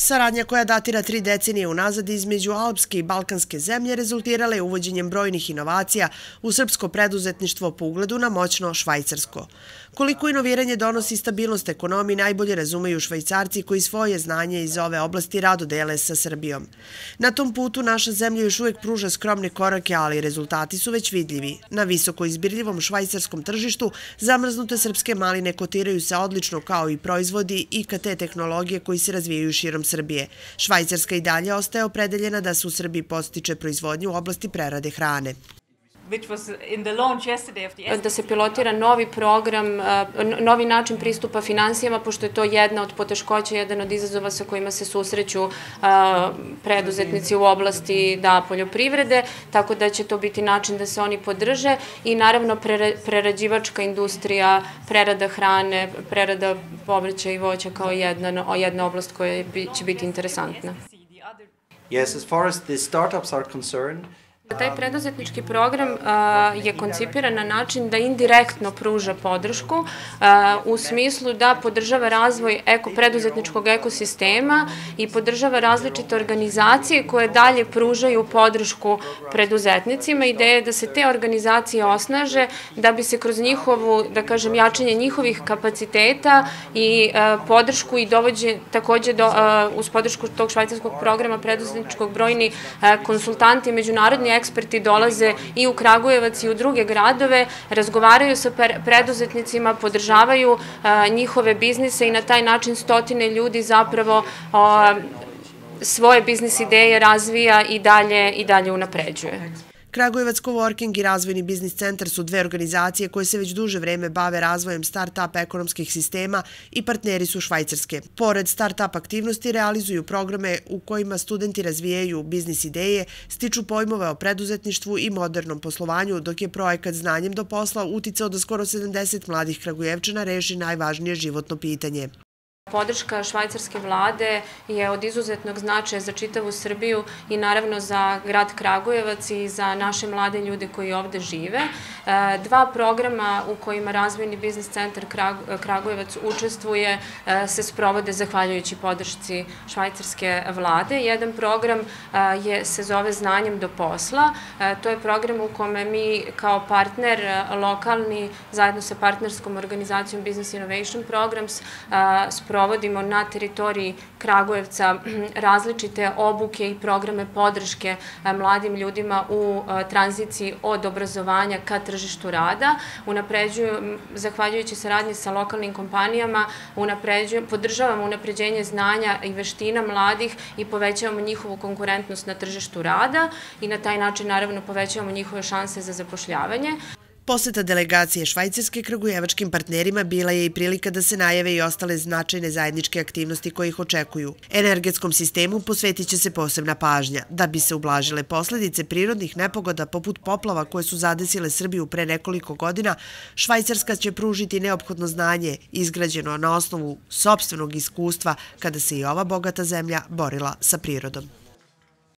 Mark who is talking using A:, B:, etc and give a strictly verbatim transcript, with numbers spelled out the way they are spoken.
A: Saradnja koja datira tri decenije unazad između alpske i balkanske zemlje rezultirala je uvođenjem brojnih inovacija u srpsko preduzetništvo po ugledu na moćno švajcarsko. Koliko inoviranje donosi stabilnost ekonomiji najbolje razumeju Švajcarci koji svoje znanje iz ove oblasti rado dele sa Srbijom. Na tom putu naša zemlja još uvek pruža skromne korake, ali rezultati su već vidljivi. Na visoko izbirljivom švajcarskom tržištu zamrznute srpske maline kotiraju se odlično kao i proizvodi I K T tehnologije koji se razvijaju širom Srbije. Švajcarska i dalje ostaje opredeljena da se u Srbiji podstiče proizvodnju u oblasti prerade hrane.
B: Da se pilotira novi program, novi način pristupa finansijama, pošto je to jedna od poteškoća, jedan od izazova sa kojima se susreću preduzetnici u oblasti poljoprivrede, tako da će to biti način da se oni podrže i naravno prerađivačka industrija, prerada hrane, prerada povrća i voća kao jedna oblast koja će biti interesantna.
C: Yes, as far as the startups are concerned,
B: Taj preduzetnički program je koncipiran na način da indirektno pruža podršku u smislu da podržava razvoj preduzetničkog ekosistema i podržava različite organizacije koje dalje pružaju podršku preduzetnicima. Ideja je da se te organizacije osnaže da bi se kroz njihovu, da kažem, jačanje njihovih kapaciteta i podršku i dovođe takođe uz podršku tog švajcarskog programa preduzetničkog brojni konsultanti, međunarodni eksperti dolaze i u Kragujevac i u druge gradove, razgovaraju sa preduzetnicima, podržavaju njihove biznise i na taj način stotine ljudi zapravo svoje biznis ideje razvija i dalje i dalje unapređuje.
A: Kragujevac Coworking i Razvojni biznis centar su dve organizacije koje se već duže vreme bave razvojem start-up ekonomskih sistema i partneri su Švajcarske. Pored start-up aktivnosti realizuju programe u kojima studenti razvijaju biznis ideje, stiču pojmove o preduzetništvu i modernom poslovanju, dok je projekat Znanjem do posla uticao da skoro sedamdeset mladih Kragujevčana reši najvažnije životno pitanje.
B: Podrška švajcarske vlade je od izuzetnog značaja za čitavu Srbiju i naravno za grad Kragujevac i za naše mlade ljude koji ovde žive. Dva programa u kojima Razvojni biznis centar Kragujevac učestvuje se sprovode zahvaljujući podršci švajcarske vlade. Jedan program se zove Znanjem do posla. To je program u kome mi kao partner lokalni, zajedno sa partnerskom organizacijom Business Innovation Programs, provodimo na teritoriji Kragujevca različite obuke i programe podrške mladim ljudima u tranziciji od obrazovanja ka tržištu rada. Zahvaljujući saradnji sa lokalnim kompanijama, podržavamo unapređenje znanja i veština mladih i povećavamo njihovu konkurentnost na tržištu rada i na taj način naravno povećavamo njihove šanse za zapošljavanje.
A: Poseta delegacije Švajcarske kragujevačkim partnerima bila je i prilika da se najave i ostale značajne zajedničke aktivnosti koje ih očekuju. Energetskom sistemu posvetit će se posebna pažnja. Da bi se ublažile posledice prirodnih nepogoda poput poplava koje su zadesile Srbiju pre nekoliko godina, Švajcarska će pružiti neophodno znanje izgrađeno na osnovu sopstvenog iskustva kada se i ova bogata zemlja borila sa prirodom.